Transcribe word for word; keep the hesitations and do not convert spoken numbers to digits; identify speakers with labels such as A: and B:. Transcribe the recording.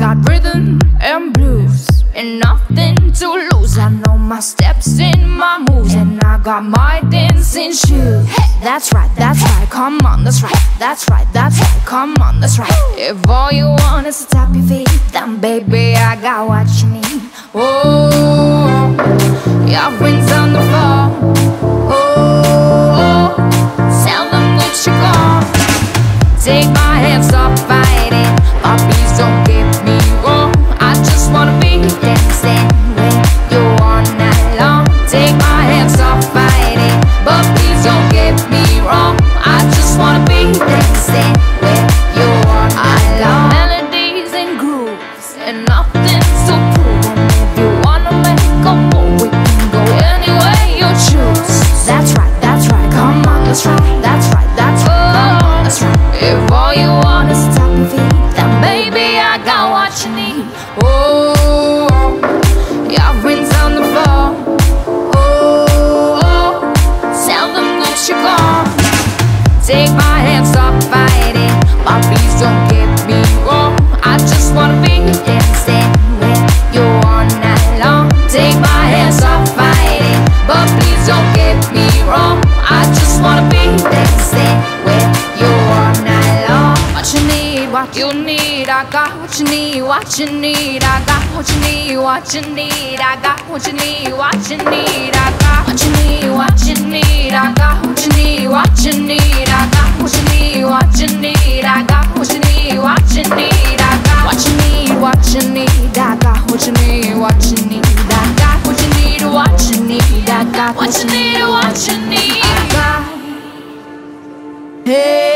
A: got rhythm and blues and nothing to lose. I know my steps and my moves, and I got my dancing shoes. Hey, that's right, that's right, come on, that's right. That's right, that's right, come on, that's right. If all you want is to tap your feet, then baby, I got what you need. Oh, your friends on the floor. Oh, tell them what you got. Take my hand, stop fighting, but please don't get me wrong. I just wanna be dancing with you all night long. Take my hand, stop fighting, but please don't get me wrong. I just wanna be dancing with you all night long. Melodies and grooves and nothing to prove. And if you wanna make a move, we can go any way you choose. That's right, that's right, come on, that's right. That's right, that's right, come on, that's right. If all you want is to tap your feet, then baby, I got what you need. Oh, your friends on the floor. Oh, tell them that you're gone. Take my hand, stop fighting, but please don't get me wrong. I just wanna be dancing with you all night long. Take my hand, stop fighting, but please don't get me wrong. I just wanna be dancing with you all night long. What you need, what you need, I got what you need. What you need, I got what you need. What you need, I got what you need. What you need, I got what you need. What you need, I got what you need. What you need, I got what you need. What you need, I got what you need. What you need, I got what you need. What you need, I got what you need. What you need, I got what you need. What you need, I got what you need. What you need, I got. Hey.